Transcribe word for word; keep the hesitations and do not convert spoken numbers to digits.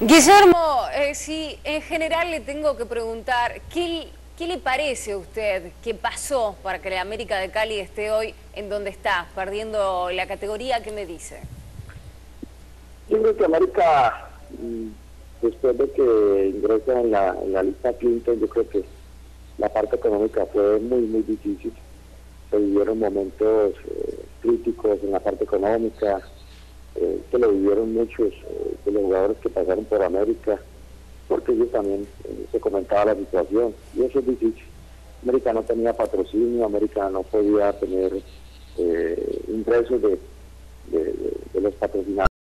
Guillermo, eh, si en general le tengo que preguntar, ¿qué, qué le parece a usted que pasó para que la América de Cali esté hoy en donde está, perdiendo la categoría? ¿Qué me dice? Yo creo que América, mm, después de que ingresa en la, en la lista Clinton, yo creo que la parte económica fue muy, muy difícil. Se vivieron momentos eh, críticos en la parte económica, eh, que lo vivieron muchos eh, de los jugadores que pasaron por América, porque ellos también eh, se comentaba la situación, y eso es difícil. América no tenía patrocinio, América no podía tener eh, ingresos de, de, de, de los patrocinadores.